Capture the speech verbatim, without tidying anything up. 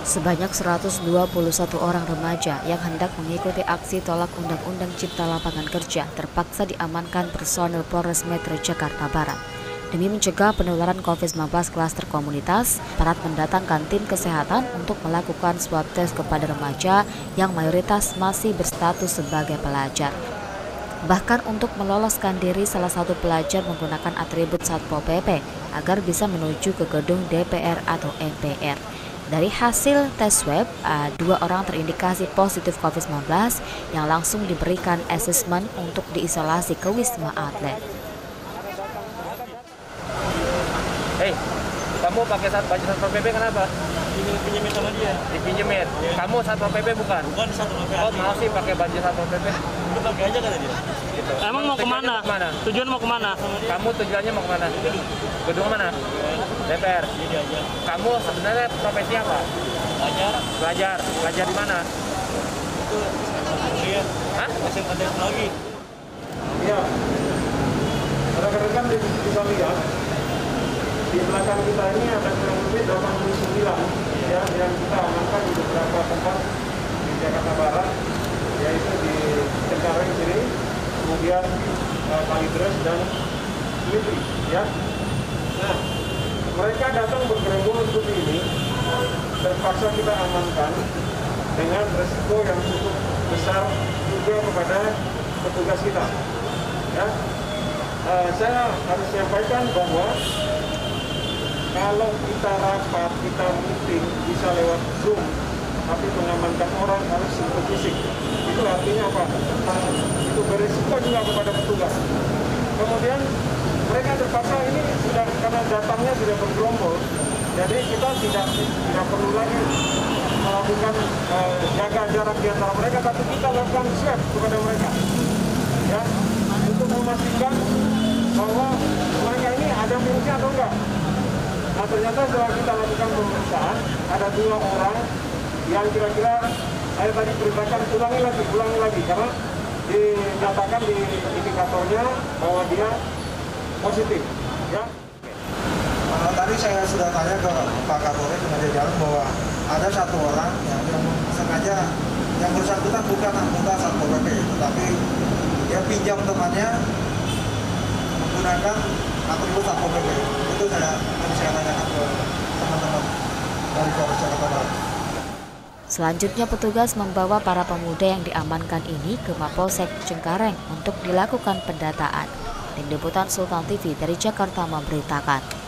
Sebanyak seratus dua puluh satu orang remaja yang hendak mengikuti aksi tolak Undang-Undang Cipta Lapangan Kerja terpaksa diamankan personel Polres Metro Jakarta Barat. Demi mencegah penularan covid sembilan belas klaster komunitas, aparat mendatangkan tim kesehatan untuk melakukan swab tes kepada remaja yang mayoritas masih berstatus sebagai pelajar. Bahkan untuk meloloskan diri, salah satu pelajar menggunakan atribut Satpol P P agar bisa menuju ke gedung D P R atau M P R. Dari hasil tes swab, dua orang terindikasi positif covid sembilan belas yang langsung diberikan asesmen untuk diisolasi ke Wisma Atlet. Hei, kamu pakai baju Satpol P P kenapa? Dipinjemin sama dia. Dipinjemin? Ya. Kamu Satpol P P bukan? Bukan Satpol P P. Oh, mau sih pakai baju Satpol P P? Udah pakai aja kata dia. Gitu. Emang mau kemana? kemana? Tujuan mau kemana? Kamu tujuannya mau kemana? Gedung. Gedung mana? D P R. Jadi aja. Kamu sebenarnya profesinya apa? Pelajar. Pelajar. Pelajar di mana? Itu dia. Hah? S M K lagi. Iya. Rekan-rekan bisa lihat di belakang kita ini ada kurang lebih delapan puluh sembilan ya, yang kita amankan di beberapa tempat di Jakarta Barat, yaitu di Cengkareng sini, kemudian uh, Kalideres dan Lipi ya. Nah, mereka datang bergerombol seperti ini, terpaksa kita amankan dengan resiko yang cukup besar juga kepada petugas kita ya. Uh, saya harus menyampaikan bahwa kalau kita rapat, kita meeting bisa lewat Zoom, tapi mengamankan orang harus sentuh fisik. Itu artinya apa? Itu berisiko juga kepada petugas. Kemudian mereka terpaksa ini sudah karena datangnya sudah bergerombol, jadi kita tidak tidak perlu lagi melakukan uh, jaga jarak di antara mereka, tapi kita lakukan swab kepada mereka, ya, untuk memastikan bahwa mereka ini ada virusnya atau enggak. Nah, ternyata setelah kita lakukan pemeriksaan, ada dua orang yang kira-kira saya tadi beritakan ulangi lagi, ulangi lagi, karena dinyatakan di indikatornya bahwa dia positif. Ya. Nah, tadi saya sudah tanya ke Pak Kapolres dengan jajaran bahwa ada satu orang yang, yang sengaja yang bersangkutan bukan anggota Satpol P P, tetapi dia pinjam temannya menggunakan atribut Satpol P P. Itu saya saya tanyakan ke teman-teman dari Polres Jakarta Barat. Selanjutnya petugas membawa para pemuda yang diamankan ini ke Mapolsek Cengkareng untuk dilakukan pendataan. Tim Liputan Sultan T V dari Jakarta memberitakan.